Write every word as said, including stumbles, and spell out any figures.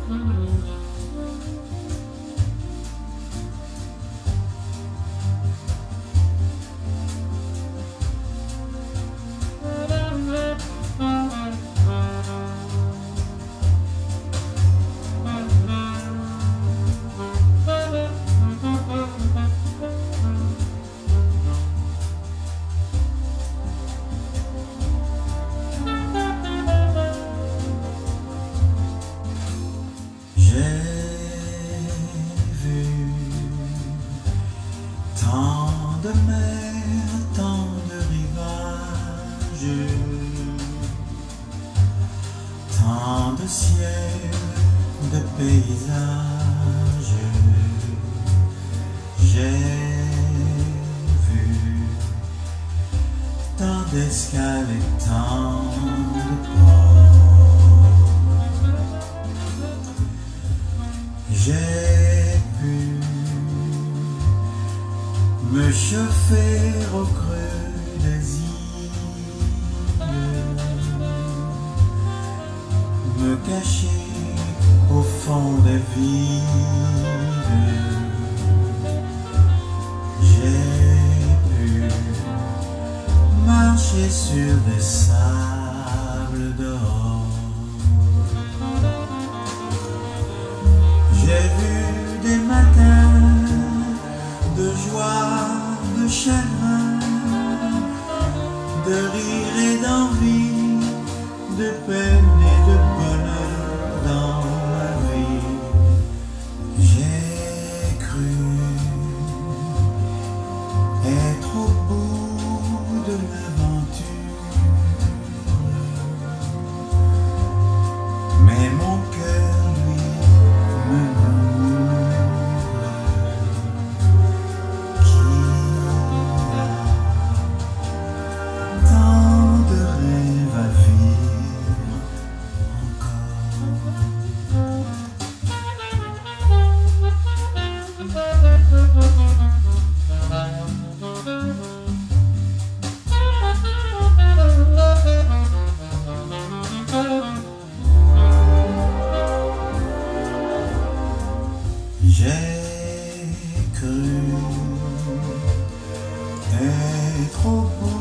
Tant de mers, tant de rivages, tant de ciels, de paysages. J'ai vu tant d'escales et tant de ports. J'ai pu me chauffer au creux des îles, me cacher au fond des villes. J'ai pu marcher sur des sables d'or. J'ai vu des matins de joie, de chagrin, de rire et d'envie, de peine et de bonheur dans ma vie. J'ai cru être au bout de l'aventure, mais mon cœur, lui, me J'ai cru être au bout